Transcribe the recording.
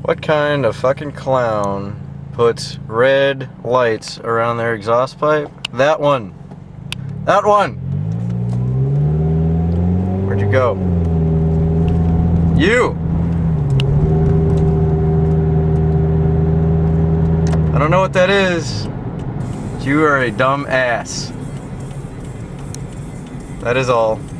What kind of fucking clown puts red lights around their exhaust pipe? That one. That one! Where'd you go? You! I don't know what that is. But you are a dumb ass. That is all.